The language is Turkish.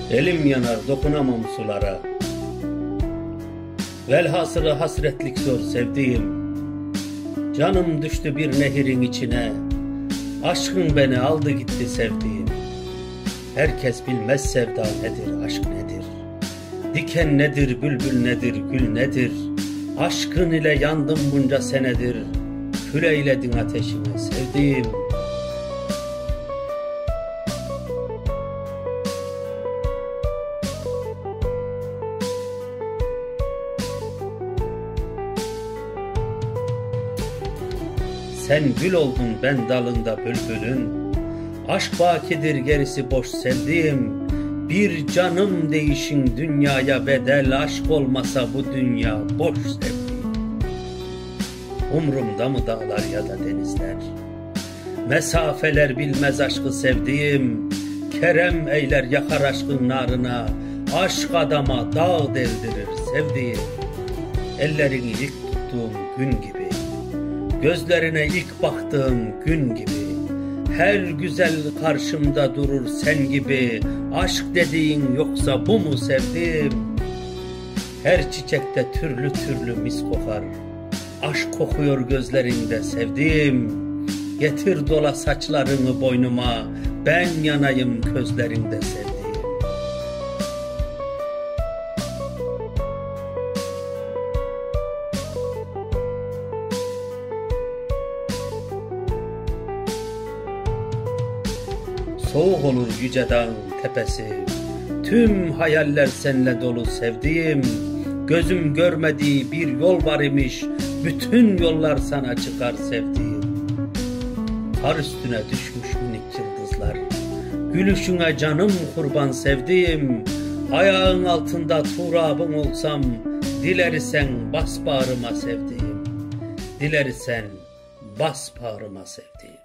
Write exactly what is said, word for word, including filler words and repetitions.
Elim yanar dokunamam sulara. Velhasılı hasretlik zor sevdiğim. Canım düştü bir nehirin içine. Aşkın beni aldı gitti sevdiğim. Herkes bilmez sevda nedir, aşk nedir. Diken nedir, bülbül nedir, gül nedir. Aşkın ile yandım bunca senedir. Kül eyledin ateşimi sevdiğim. Sen gül oldun ben dalında bülbülün. Aşk bakidir gerisi boş sevdiğim. Bir canım değişin dünyaya bedel. Aşk olmasa bu dünya boş sevdiğim. Umrumda mı dağlar ya da denizler? Mesafeler bilmez aşkı sevdiğim. Kerem eyler yakar aşkın narına. Aşk adama dağ deldirir sevdiğim. Ellerini ilk tuttuğum gün gibi, gözlerine ilk baktığım gün gibi, her güzel karşımda durur sen gibi. Aşk dediğin yoksa bu mu sevdiğim? Her çiçekte türlü türlü mis kokar. Aşk kokuyor gözlerinde sevdiğim. Getir dola saçlarını boynuma, ben yanayım közlerinde sevdiğim. Soğuk olur yüce dağın tepesi. Tüm hayaller seninle dolu sevdiğim. Gözüm görmediği bir yol var imiş. Bütün yollar sana çıkar sevdiğim. Kar üstüne düşmüş minik yıldızlar. Gülüşüne canım kurban sevdiğim. Ayağın altında turabım olsam, dilersen bas bağrıma sevdiğim. Dilersen bas bağrıma sevdiğim.